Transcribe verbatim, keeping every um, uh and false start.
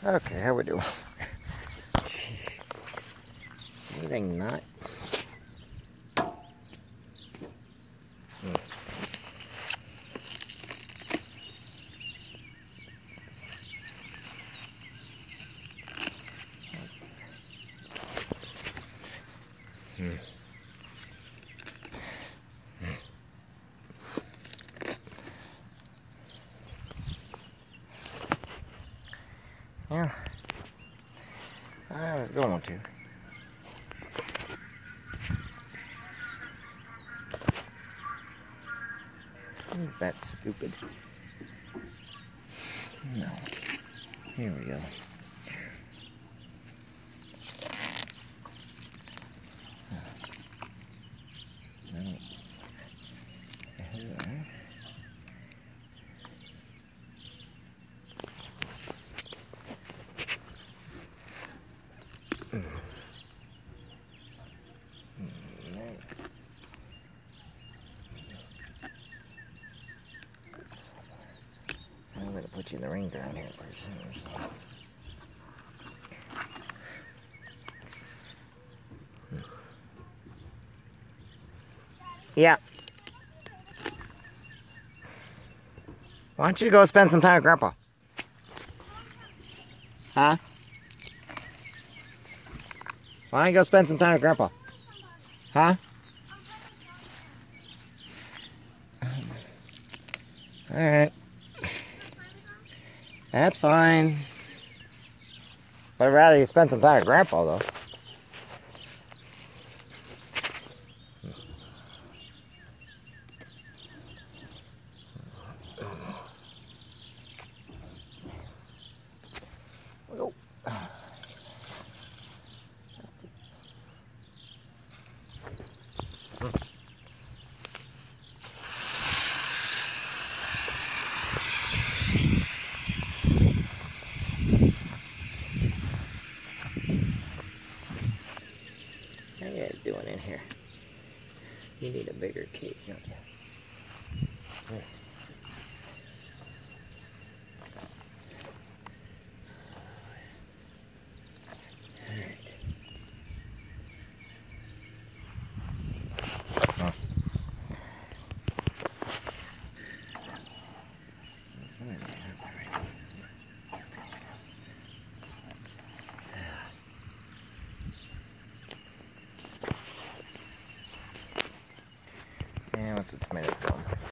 Okay, how we doing? Anything not? Hmm. Hmm. Yeah, I was going to. Who's that stupid? No. Here we go. No. I'm gonna put you in the ring down here pretty soon. So. Yeah. Why don't you go spend some time with Grandpa? Huh? Why don't you go spend some time with Grandpa? Huh? Alright. That's fine. But I'd rather you spend some time with Grandpa, though. Oh. How you guys doing in here? You need a bigger cage, don't you? Here. Yeah, once the tomatoes go.